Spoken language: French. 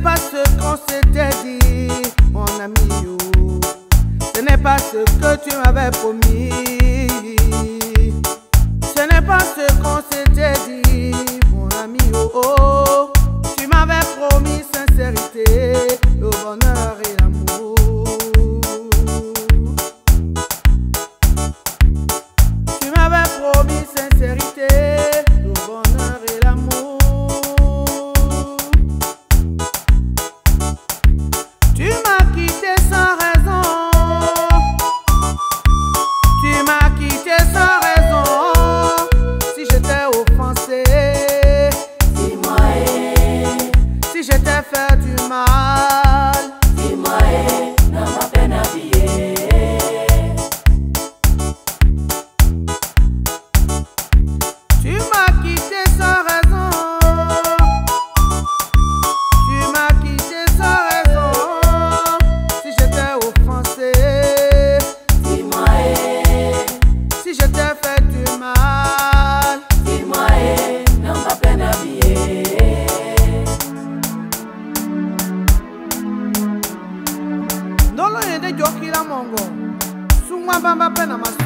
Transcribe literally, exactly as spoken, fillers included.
pas ce qu'on s'était dit, mon ami. Oh. Ce n'est pas ce que tu m'avais promis. Ce n'est pas ce qu'on s'était dit, mon ami. Oh, oh. Tu m'avais promis sincérité, le bonheur et l'amour. Tu m'avais promis sincérité, le bonheur et l'amour. Tu m'as quitté sans raison. Tu m'as quitté sans raison. Si j'étais offensé, dis-moi eh. Si j'étais fait du mal, dis-moi eh, dans ma peine habillée. tu m'as quitté sans raison. Tu m'as quitté sans raison. Si j'étais offensé, Dis-moi eh, si j'étais fait du mal, dis-moi eh, dans ma peine habillée. Nolo yende jokila mongo. Suma bamba pena mas